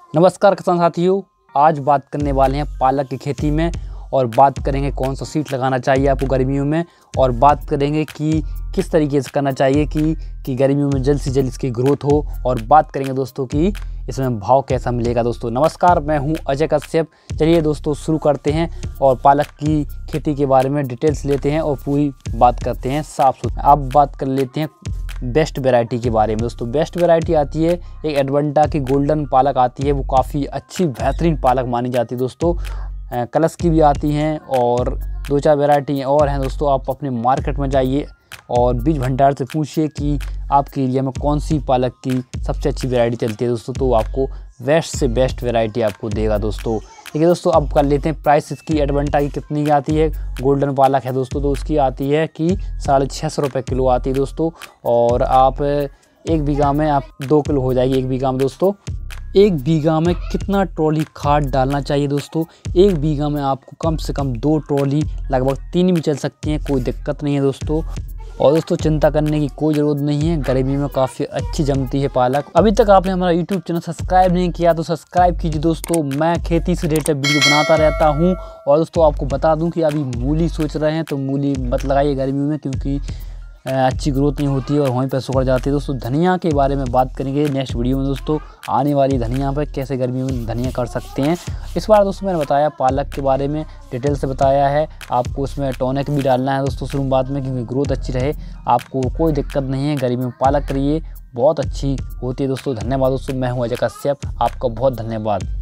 नमस्कार किसान साथियों, आज बात करने वाले हैं पालक की खेती में और बात करेंगे कौन सा सीड लगाना चाहिए आपको गर्मियों में और बात करेंगे कि किस तरीके से करना चाहिए कि गर्मियों में जल्द से जल्द इसकी ग्रोथ हो और बात करेंगे दोस्तों कि इसमें भाव कैसा मिलेगा। दोस्तों नमस्कार, मैं हूं अजय कश्यप। चलिए दोस्तों शुरू करते हैं और पालक की खेती के बारे में डिटेल्स लेते हैं और पूरी बात करते हैं साफ सुथरा। अब बात कर लेते हैं बेस्ट वैरायटी के बारे में। दोस्तों बेस्ट वैरायटी आती है एक एडवेंटा की गोल्डन पालक आती है, वो काफ़ी अच्छी बेहतरीन पालक मानी जाती है। दोस्तों कलश की भी आती हैं और दो चार वैरायटी और हैं। दोस्तों आप अपने मार्केट में जाइए और बीज भंडार से पूछिए कि आपके एरिया में कौन सी पालक की सबसे अच्छी वैरायटी चलती है दोस्तों, तो आपको बेस्ट से बेस्ट वैरायटी आपको देगा। दोस्तों ठीक है दोस्तों, अब कर लेते हैं प्राइस इसकी। एडवेंटा की कितनी की आती है, गोल्डन पालक है दोस्तों, तो उसकी आती है कि 650 रुपये किलो आती है दोस्तों। और आप एक बीघा में आप 2 किलो हो जाएगी एक बीघा में। दोस्तों एक बीघा में कितना ट्रॉली खाद डालना चाहिए दोस्तों, एक बीघा में आपको कम से कम 2 ट्रॉली, लगभग 3 भी चल सकती हैं, कोई दिक्कत नहीं है दोस्तों। और दोस्तों चिंता करने की कोई ज़रूरत नहीं है, गर्मी में काफ़ी अच्छी जमती है पालक। अभी तक आपने हमारा यूट्यूब चैनल सब्सक्राइब नहीं किया तो सब्सक्राइब कीजिए दोस्तों। मैं खेती से रिलेटेड वीडियो बनाता रहता हूं। और दोस्तों आपको बता दूं कि अभी मूली सोच रहे हैं तो मूली मत लगाइए गर्मी में, क्योंकि अच्छी ग्रोथ नहीं होती है और वहीं पर सुखड़ जाती है। दोस्तों धनिया के बारे में बात करेंगे नेक्स्ट वीडियो में दोस्तों, आने वाली धनिया पर कैसे गर्मियों में धनिया कर सकते हैं। इस बार दोस्तों मैंने बताया पालक के बारे में डिटेल से बताया है। आपको उसमें टॉनिक भी डालना है दोस्तों शुरुआत में, क्योंकि ग्रोथ अच्छी रहे। आपको कोई दिक्कत नहीं है, गर्मी में पालक करिए, बहुत अच्छी होती है दोस्तों। धन्यवाद दोस्तों, मैं हूँ अजय कश्यप, आपका बहुत धन्यवाद।